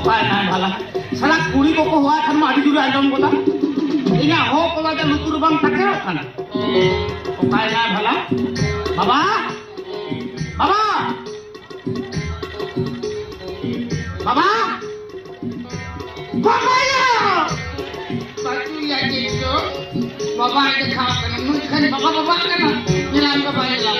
ना भला साला कुड़ी को हुआ खान मा आदि दूर आजम गोदा इना हो कोला जे लुतुर बांग तके खाना ओकाय ना भला बाबा बाबा बाबा बाबा या बातु या जो बाबा के खा कर मुझ खान बाबा बाबा करना निराम का भाई लाओ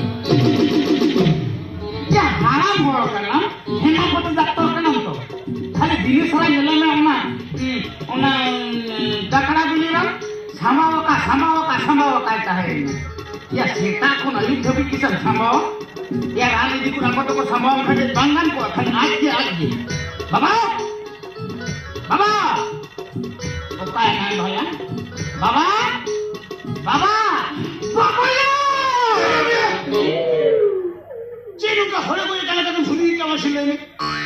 क्या हाराम हो करना हेना पत डॉक्टर करना तो खाली दिल्ली सारा नेले में ओना दकड़ा बिलीरा सामावा का चाहे या सीता को न युद्ध भी किसान सामावा या रानी जी को न को सामावा खाजे बांगन को खाली आज के बाबा बाबा ओकाय ना भया बाबा बाबा बाबा जेनु का हरे कोई काला का भूली का मशीन में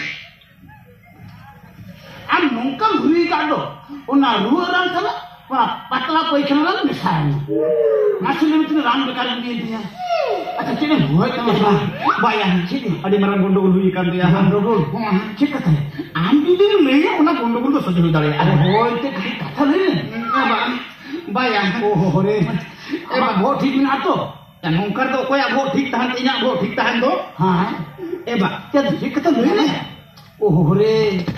am nongkang hui kado ona ruang kala patla poikhana la misahan masih itu rang bekar dia acha cine hui kama bayang cine adi marang gondogol hui kan dia gondogol cik kata am dudin me ona gondogol to sojo dare are hoi te katha le bayang oh hore eba bo thik na to ya nongkar do koy abo thik tahan inya abo thik tahan do ha eba te cik kata le ne oh hore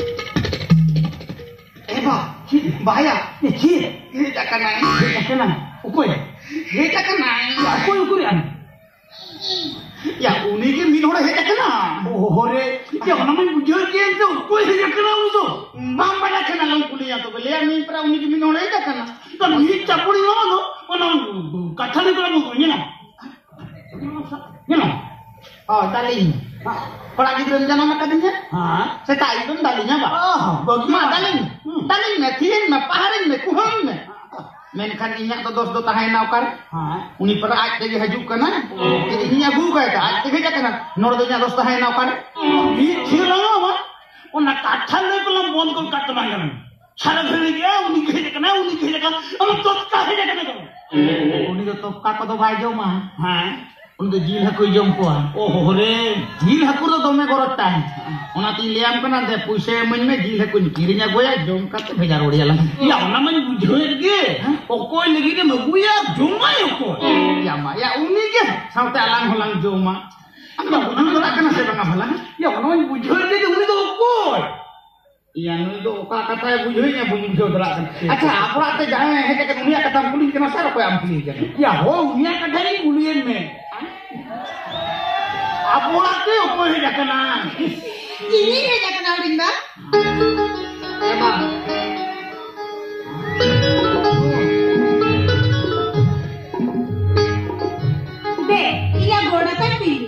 eba bahaya ni cir ini takkan ukoi he takkan ukoi ukoi an ya uni ke min hore he takkan oh hore ya ona man bujur ke to ukoi he takkan uso mam bada kana lang kuliya to bele min pra uni ke min hore he takkan to ni chapuri no no ona kathali kala mo ni na oh daling Kalau gitu rencana nak katanya, saya tak itu dalinya pak. Bagaimana daling? Daling me, tirin me, paharin me, kuham me. Menkan inyak to dos do tahay naukar. Uni para aaj tege hajuk kana. Inya buka ka, aaj tege kana. Nor do nya dos tahay naukar. Ni thiranga ma. Ona kathal le kolam bon kol katman. Sara phiri gaya uni khe kana, uni khe kana. Am tot ka he kana. Uni do top ka ko do bhai jo ma. उनके जील हकु जम को ओहो रे जील हकु तो दमे गरता है ओना ती लेम कना दे पैसे मन में जील हकु किरिया गोया जम काते भेजा रोडियाला या ओना मन बुझोय गे ओ कोई लगी के मगुया जमाय को या मा या उनी के साउते अलांग होलांग जमा या ओना तो कना से बंगा भला या ओना बुझोय गे उनी तो कोई या नुई तो ओका कथा बुझोय ने बुझो दला अच्छा आपरा ते जाए है के उनिया कथा पुलिस के सारा कोई आम पुलिस के या हो उनिया कथा नहीं पुलिस में Apa lagi apa yang dah kenal? Ini yang dah kenal Rinda. Emang. Deh, iya bodoh kan pilih.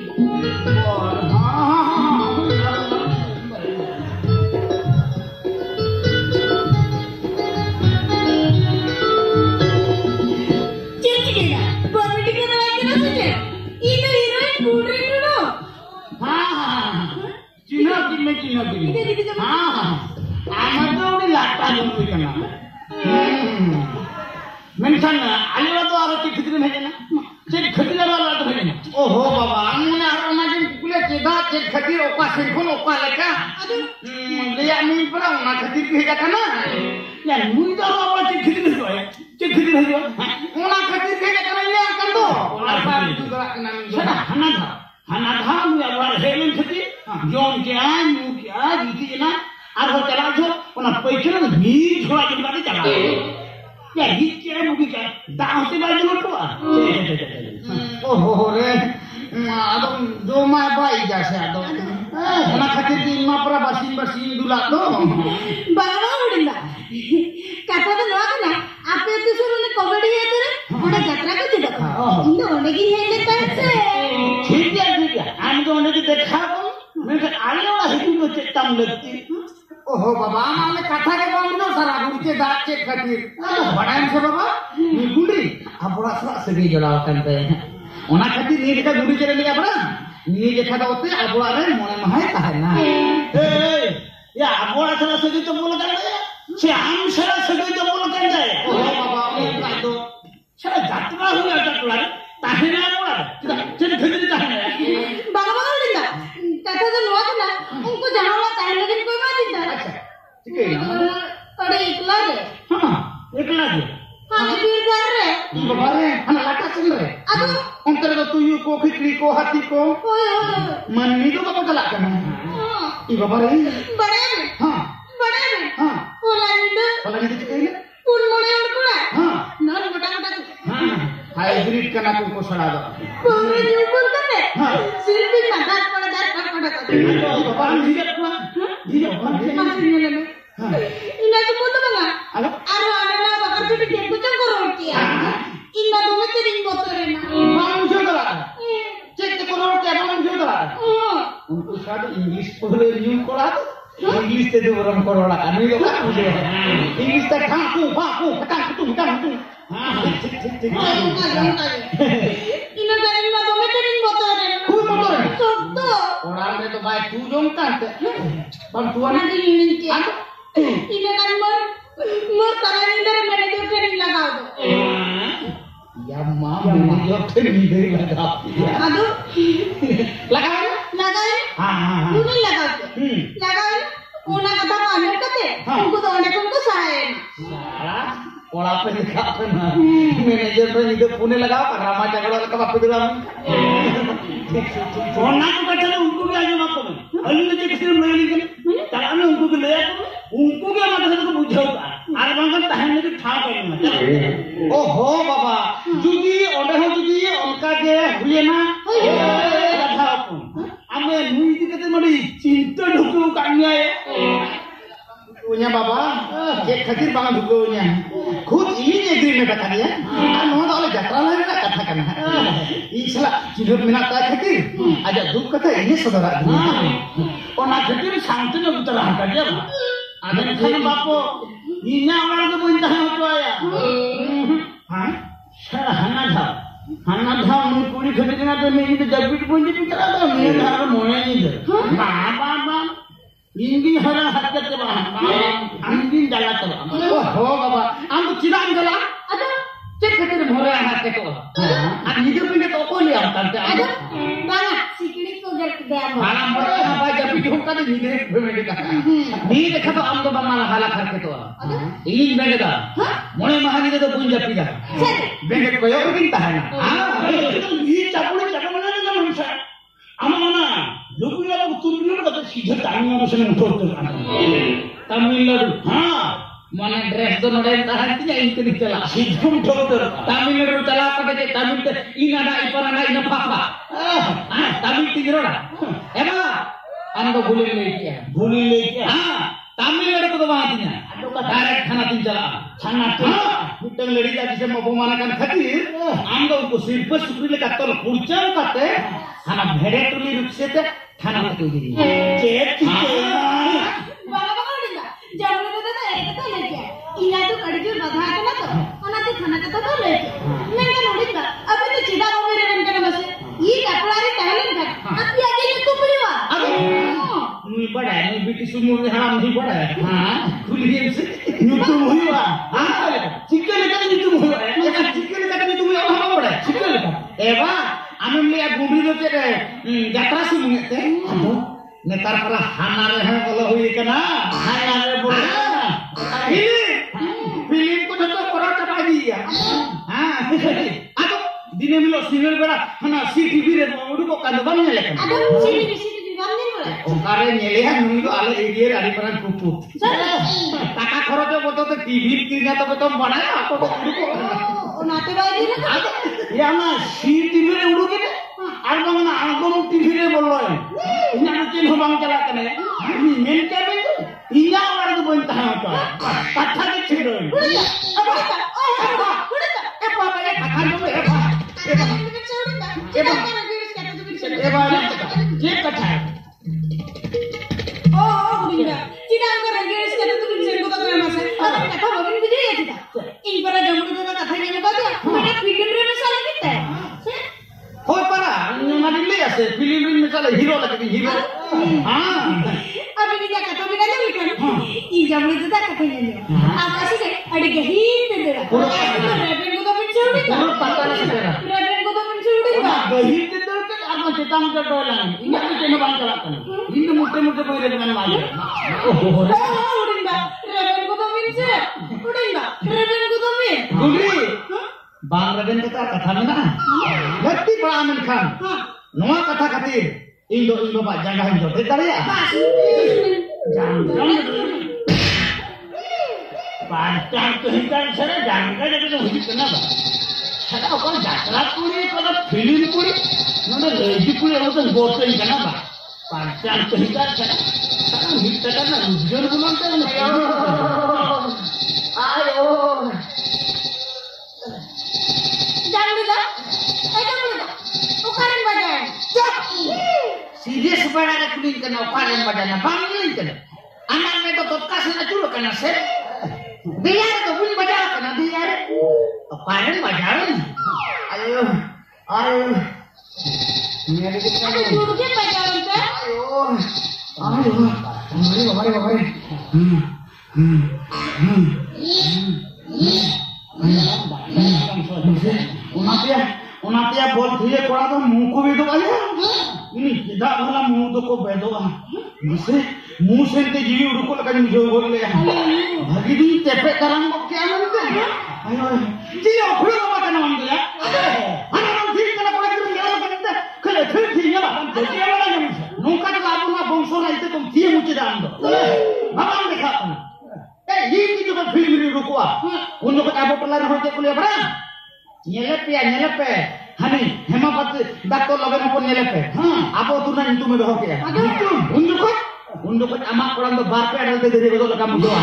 Mensan ayo to aro khidri bheje na che khidri wala to bheje na oho baba amne aro majin kule cheda che khidri oka sinkhon oka leka leya min pra na khidri bheja kana ya mui to aro che khidri hoye che khidri bhejo ona khidri bheja kana ya kando ona pa tu gara kana sada hanadha mu aro helen khidri jon ke a mu ke a riti na aro chala jo ona poichra ni jhola jibadi chala ya hicce mugi ka daute baju lo oh ho re ado do ma bai jase ado ona khatir din ma pra basin dula do baba udilla kata to no kana ape to suru ne comedy hetere oda jatra ko dekha indu onegi hele taise ठीक है हम तो onegi dekha ko मैं आले वाला हिंदू को चेतम लगती ओहो बाबा माने कथा के बांधो सारा गुड़के दांत चेक खातिर बड़ा से बाबा गुड़ी अब बड़ा सगी जड़ाव करते हैं ओना खातिर नी का गुड़ी चले लिया बड़ा नी जेठा का होते अब बड़ा रे मोने महाय ताहे ना ए या बड़ा सारा सगी तो बोल कर दे से हम सारा सगी तो बोल कर दे ओहो बाबा का तो सारा जात्रा हुआ जात्रा ताहे ना बड़ा चल खरीद ताहे बाबा बाबा लिंदा कथा तो नो था उनको जहां ताहे लेकिन कोई बात नहीं ko hati ko mani do apa kelak kan ibu apa ini बड़े होला itu ini pun mulai urkula non moटा-moटा हाइब्रिड का ना तुमको सड़ा दो पूरे ऊपर करते सिर्फ ही मदद पड़दार बाबा जीजक ina sebutu banga aro ana bakar cuti dia kucang koroti ya ina dole tering botorena manusia kala cek koroti apa manusia kala untuk satu English boleh new kola English itu orang korora kan itu kan English tak kaku petang ina garing ma dole tering botorena sotto orang itu baik tujung kan bantuan nanti ini ina kan mor tarani dari manager training लगाओ दो ya manager training dari लगाओ aduh लगाओ नहीं लगाओ una kata pamer kate उनको तो उनको सहाय salah pola apa ना manager training itu पुणे लगाओ रामा जगड़ा का बाप दिला और ना तो चलो उनको भी आगे माफ करो अली ने किसी ने मिलने के ताला में उनको ले उनको भी हमारे साथ को बुझाओगा আর বাংলা তাহলে কি ঠা করবে ও হো বাবা যদি ওরে হো যদি অনকা যে হুয়ে না কথা আপন আমি নুই দিতে মানে চিন্তা ঢুকু কানিয়ায় punya baba cek khatir bang ঢুকুnya खुद ini agreement kata dia anu oleh jatra lain nak katakan insya hidup minat khatir aja duk kata ini saudara dia ona khatir santunya bicara dia ada kan bapo inya orang tu pun tahu tu ya sara hana dham mun kuri khatir na to me itu jabit pun bicara dah me dhar mone ni baba Ingin hara hakat ke bawah, angin jalan tu. Oh baba, am tu cidan jalan? Ada. Cek kita tu hara hakat tu. Am hidup ini tu kau ni am tante. Ada. Bang, sikit tu jar kedai. Malam malam apa jadi hidup kan ni hidup mereka. Ni dekha tu am tu bang malam halak hakat tu. Ini mereka. Mulai mahal itu tu pun jadi dah. Mereka kau yang kita hana. Ini capur mana ni manusia. Amana. Lukunya turun kata सीधा तामिलनाडु से उठोते तमिलनाडु हाँ माने dress तो नोड़े ताहन तिया इंतरी चला सीधा उठोते तमिलनाडु चला पके तमिल ते इनाडा इपराना इना पापा तमिल तिगरोड़ा एबा अंदो भूली लेके हाँ तमिलनाडु को तो वहाँ तिया डायरेक्ट खाना तीन चला मिट्टन लड़ी जाती से मबुमाना kan khatir अंदो उनको सिर्फ सुकरी ले कत्तल पुरचान कते खाना भेड़े टुली रुपसे ते खाना तो गिरी चेक बाबा उड़िंदा जब ले तो एक तो लेके इना तो कड़जू बधा के ना तो ओना तो खाना तो लेके मैं क्या उड़िंदा अबे तो चिदा को मेरे रंग के बसे ये कपड़ारी टहलन का अब ये आगे तू पुलिवा अबे मुई बड़ा है मुई बेटी सुमु में हराम नहीं बड़ा है हां खुली से यूट्यूब हुआ हां चिकन लेकर यूट्यूब हुआ एक चिकन लेकर यूट्यूब हुआ हम बड़ा चिकन लेकर एवा আমি লিয়া গুঁড়ি রতে যাত্রা শুরু হতে নেতার পরা হানারে হ্যাঁ বলা হই কেনা হানারে বলে ফিল্ম কো তো পরা চাপা দিয়া হ্যাঁ আতো দিনে মিলো সিরিয়াল বেড়া হানা সিটিভি রে ওডু কো কান্দ বানি লেখা আতো সিটিভি বানি বলে ওকারে নেলে হ্যাঁ নুই তো আলে এরিয়ার আড়ি পারান কুপুত টাকা খরচ বতো তো টিভি কিনা তবে তো বানায় আপো ওডু কো নাতে বাইরে না ya na CCTV re udu kene ar bang na angkon TV re bollo ina na chen ho bang chala kene ni main cabin inya war ko bon ta ha katha ke chedo aba e katha jo je katha udah cina angka regeris kata tu bisa ko ta masa katha babin biji ya kita in para jamu to katha ni ko ta mera film re na sala kita hoy para na dille ase film re na sala hero lagti hero ha abhi ni katha bina ni kan in jamu to ta katha ni apa sih adi gahin de dera reven ko to bin chudi puro pata na tera reven ko to bin chudi ba gahin de dera ke apa cetang ke dolan ina ni chen bang chala kan indu mutte boy re man mali urinda reven ko to bin se urinda reven ko to bin guri bang reven ka katha na gatti bड़ा Aamir Khan नवा कथा खातिर इन बाबा जगह हम जोते दाड़िया पांचान तो हिंदान सरे जानका जगह तो हुई करना बा सदा ओकर यात्रा पूरी कोन फिल्म पूरी नोने रेजी पूरी हो तो बोलते ही करना बा पांचान तो हिंदान सरे सदा हिट करना उज्जवल बोलते हैं आयो जानूला उकारण बजाए सीरियस बड़ा का क्लीन करना उकारण बजाना बांगलिन करना anak itu totka sana dulu karena set dia itu pun baca karena dia kemarin bacain ayo ini ada kita dulu dia bacain kan ayo kemari उनातिया बोल थिए कोड़ा तो मुंह को भी दो आया ini tidak भला मुंह तो को बेदो मुझसे मुंह से ते जीवी उड़को लगा मुझे बोल ले भागी दी तेपे करम को क्या मानते ayo जी ओखड़ो बाबा का नाम दिया अरे हम ठीक कला कोड़ा के यार करते कले फिर ठीक है हम तो क्या वाला नहीं नौका का आपू ना बंसो ना इते तुम थिए मुझे दान दो बाबा देखा ए ये की जो फिल्म रे रुको उन लोग आपो पला ना होते कुले बड़ा nyelepe hani hemapat dakto logen pun nyelepe apa tunan itu me doho ke undukut amak koran do barpe adal te dere bedo kamu doa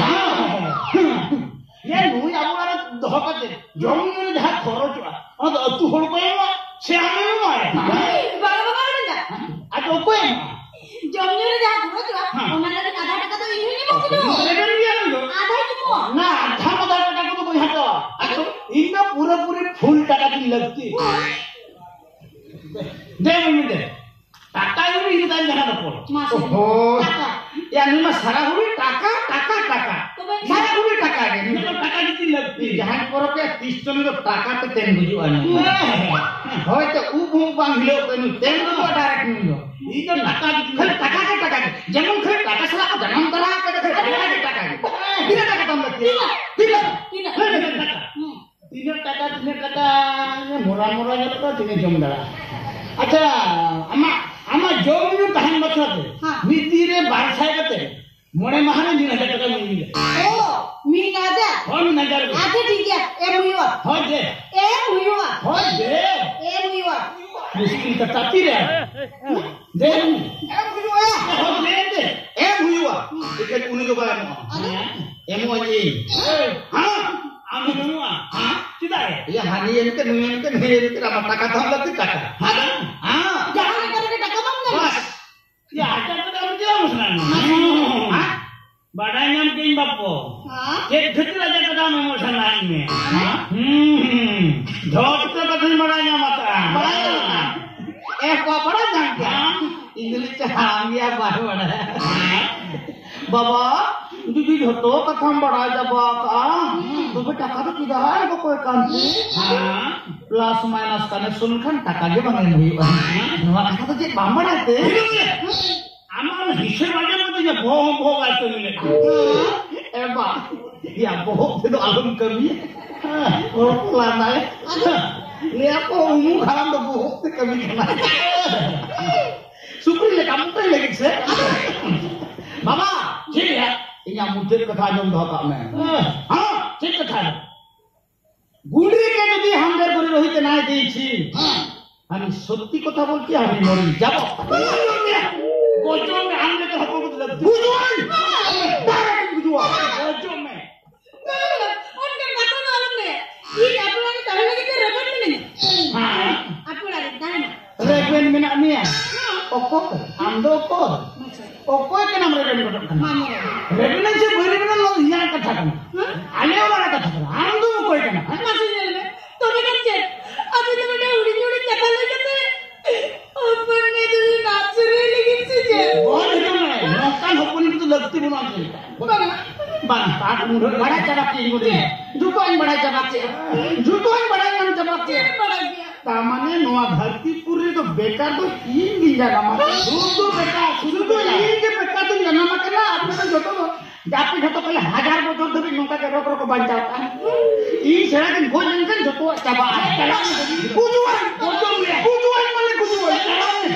ye nui abu ara doho kate jom ni jahat khorojwa ad atu hol ko ma se ame ma baga nda ato ko jom ni jahat khorojwa onala ni adha taka to ini ni mo adha ni mo ना आधा मदार टाका को तो यहाँ तो इनका पूरा पूरे फुल टाका की लगती दे मिनट टाका ये भी इधर जाना तो पड़ ओहो यार निमा सारा हुई टाका सारा हुई टाका के निमा टाका कितनी लगती जहाँ पर के 30 चलो तो टाका तो तेन बुझू आने होय तो ऊ बांगलो कनु तेन तो डायरेक्ट नहीं इधर टाका कितनी खाली टाका के जमन खाली टाका साला को जन्म करा के टाका तीन टाका कम लगती है तीन टाका मोरा जब तीन जमदारा अच्छा अम्मा जम नु तहन बचते नीति रे 12 कते मोड़े महाने 3000 टाका मिल ओ मीन आदा हो मीन आदा आते ठीक है ए मुइवा हो दे मुश्किल का ताती रे दे ए मुइवा इके उन्हें जो बारे में एमओजी हां आमी नुआ हां tidak ya ya hani इनके रामा टाका था लगती टाका हां jangan करके टाका मांगना बस ya ada तो हम क्या मसला हां बड़ा नाम के बापो हां एक घटना जा का नाम मसला में हां झोट तो कथन बड़ा नाम आता एक बड़ा जान क्या इंग्लिश हां या बड़ा बाबा दीदी घटो कथम बड़ा जबा का तो बेटा का तो किदा है को कोई काम हां प्लस माइनस कनेक्शन खान टाका जे बने हुई नवा का तो जे बामड़ाते আমার হিসেব আগে মতো যে ভোগ আইতো মিলে এ বা ইয়া বহুত তো আলম কবি ও প্লান আয় ले आपको मुंह खाना तो बहुत कभी खाना सुप्री ले काम तो लगे से बाबा ठीक है इया मुद्दे कथा जो धोका में हां ठीक कथा गुड़ी के यदि हम देर করে রহিতে না দিয়েছি আমি সত্যি কথা বলছি আমি মরি যাব गोजो में हम लेकर हमको मतलब गुजवान डायरेक्ट गुजवा गोजो में उनके बातों मालूम है ये आपको ने तरह लगे के रेबन में नहीं हां आपको लगे दाना रेबन में ना नहीं है ओको आंदो को ओको के नाम रेबन को मानो रेबन से बोले बिना लो यहाँ कथा करना आने वाला कथा करना आंदो कोई करना मासी ने तो बेटा चेक अभी तो बेटा उड़ी उड़ी चला लेके ऊपर में तो नाच रही लेकिन से बहुत है नौकान होपनी तो लगती बनाते बना पाट मुंह बड़ा चबाके इनगोदे दुकान बड़ा चबाके जुतोन बड़ा हम चबाके बड़ा गया तामाने नोआ धरती पूरी तो बेकार तो तीन दिन जाना मत दो बेटा शुरू तो ये के बेकार तो जाना मत ना आपने तो जोतो जापी जोतो पहले 1000 बोतल धबी नौका के रोक रोक बन जाता है ई छड़ा के भोजन कर जोतो चबा कुजुआन माने कुजुआन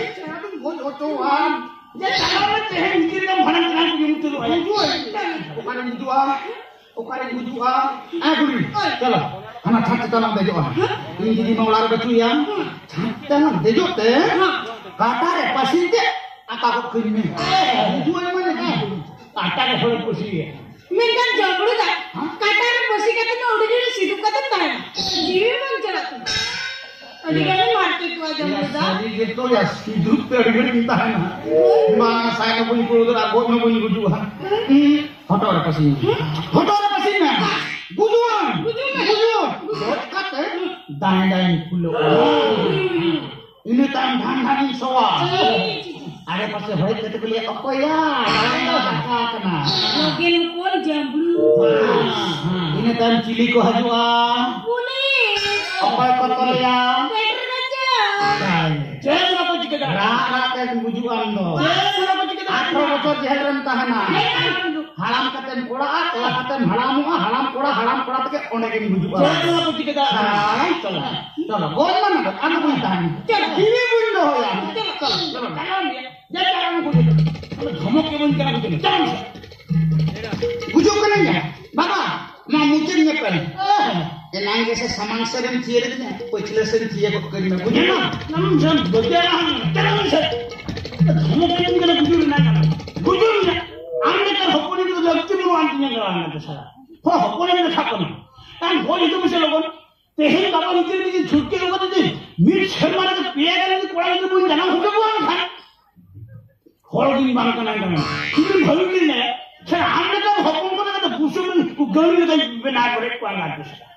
Ya kalau teh mikir kan bhanang tenang punya mutu lu. Bukan bujua. Okare bujua. Guru. Chalo. Anak chat tanam dejo. Ini jadi mau lar betu yang. Tanam dejo teh. Katare pasinte apa kok kini. Bujua mana? Katare hole posi. Mengkan jambulu tak? Katare posi kata na udah jadi sidup kata tahan. Jiwi mang jarak. Adik-adik market tu aja muda. Jadi gitu ya hidup tergini tahan. Mana saya punya kulit aku punya bujuan. Foto apa sih? Foto apa sih na? Bujuan. Dekat dan pulau. Ini tangan soal. Ada pasti baik kita kulihat apa ya? Kena. Mungkin pun jambulu. Ini tan cili ko hajua. Kuning. Apa kotor ya? Bener aja. Jangan apa jika dah. Rara kan bujuan do. Jangan apa jika dah. Akro bocor jalan tahanan. Halam katen kola, kola katen halamu, halam kola teke onekin bujuan. Jangan apa jika dah. Coba, gol mana? Anu pun tahan. Ini pun do ya. Coba. Jangan bujuk. Dhamok ke pun kena bujuk. Jangan. Bujuk kenanya. Bapak, mau mungkin nyepen. Enang ke samang serem ciere nya pochle serem ciere ko kari na bujena nam jam bojana jangan se dhamok ke pun kena bujur na amne kar hoponi ko lakti bulu antinya garana to sara ho hoponi na thakon kan boli to bise logon tehin baba nijir chutke logon de mir sharmana ke piya gale kola ke bun jana hoke buan khan horgin ban kana kana kiri bhalli ne sara amne kar hopon ko na busumen ku gani na bena kore ko anga to sara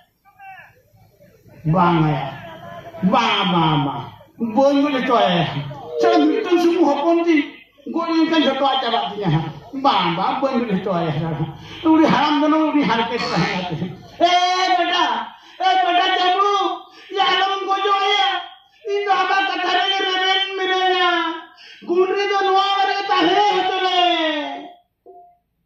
bang ya bang boy boleh tu ya cara kita semua ponti goyang kan jatuh aja batinya bang boy boleh tu ya udah haram dan udah harket